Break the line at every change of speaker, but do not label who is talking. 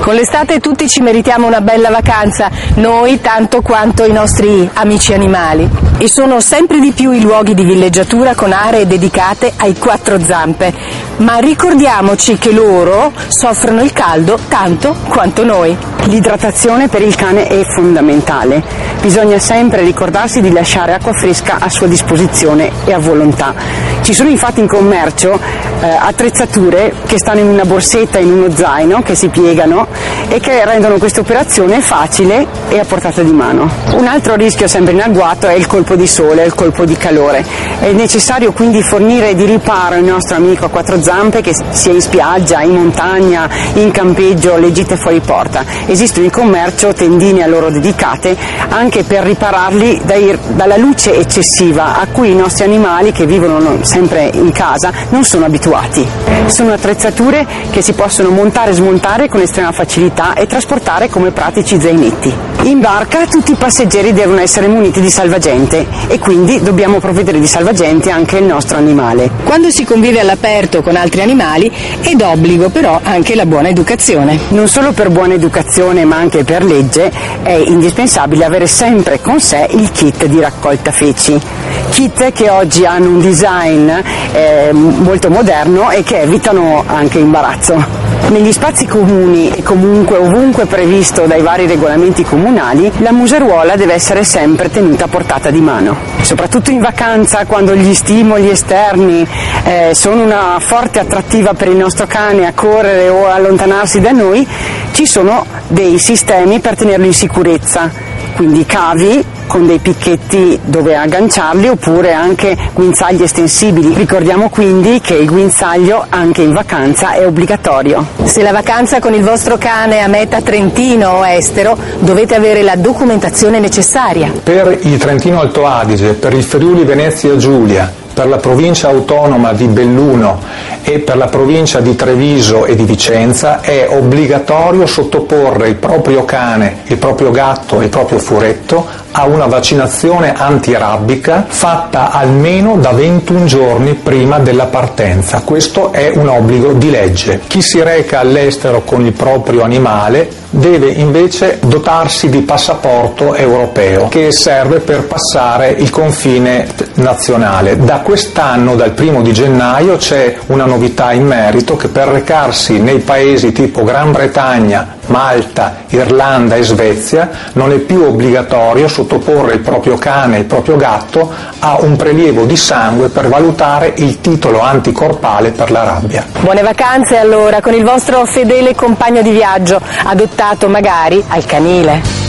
Con l'estate tutti ci meritiamo una bella vacanza, noi tanto quanto i nostri amici animali. E sono sempre di più i luoghi di villeggiatura con aree dedicate ai quattro zampe, ma ricordiamoci che loro soffrono il caldo tanto quanto noi.
L'idratazione per il cane è fondamentale, bisogna sempre ricordarsi di lasciare acqua fresca a sua disposizione e a volontà. Ci sono infatti in commercio attrezzature che stanno in una borsetta, in uno zaino, che si piegano e che rendono questa operazione facile e a portata di mano. Un altro rischio sempre in agguato è il colpo di sole, il colpo di calore. È necessario quindi fornire di riparo il nostro amico a quattro zampe, che sia in spiaggia, in montagna, in campeggio, le gite fuori porta. Esistono in commercio tendine a loro dedicate anche per ripararli dalla luce eccessiva a cui i nostri animali, che vivono sempre in casa, non sono abituati. Sono attrezzature che si possono montare e smontare con estrema facilità e trasportare come pratici zainetti. In barca tutti i passeggeri devono essere muniti di salvagente e quindi dobbiamo provvedere di salvagente anche il nostro animale.
Quando si convive all'aperto con altri animali è d'obbligo però anche la buona educazione.
Non solo per buona educazione ma anche per legge è indispensabile avere sempre con sé il kit di raccolta feci. Kit che oggi hanno un design molto moderno e che evitano anche imbarazzo. Negli spazi comuni e comunque ovunque previsto dai vari regolamenti comunali, la museruola deve essere sempre tenuta a portata di mano. Soprattutto in vacanza, quando gli stimoli esterni sono una forte attrattiva per il nostro cane a correre o allontanarsi da noi, ci sono dei sistemi per tenerlo in sicurezza, quindi cavi con dei picchetti dove agganciarli oppure anche guinzagli estensibili. Ricordiamo quindi che il guinzaglio anche in vacanza è obbligatorio.
Se la vacanza con il vostro cane è a meta Trentino o estero, dovete avere la documentazione necessaria.
Per il Trentino Alto Adige, per il Friuli Venezia Giulia, per la provincia autonoma di Belluno e per la provincia di Treviso e di Vicenza è obbligatorio sottoporre il proprio cane, il proprio gatto e il proprio furetto a una vaccinazione antirabbica fatta almeno da 21 giorni prima della partenza. Questo è un obbligo di legge. Chi si reca all'estero con il proprio animale deve invece dotarsi di passaporto europeo che serve per passare il confine nazionale. Da quest'anno, dal 1° di gennaio, c'è una novità in merito, che per recarsi nei paesi tipo Gran Bretagna, Malta, Irlanda e Svezia non è più obbligatorio sottoporre il proprio cane e il proprio gatto a un prelievo di sangue per valutare il titolo anticorpale per la rabbia.
Buone vacanze allora con il vostro fedele compagno di viaggio, adottato magari al canile.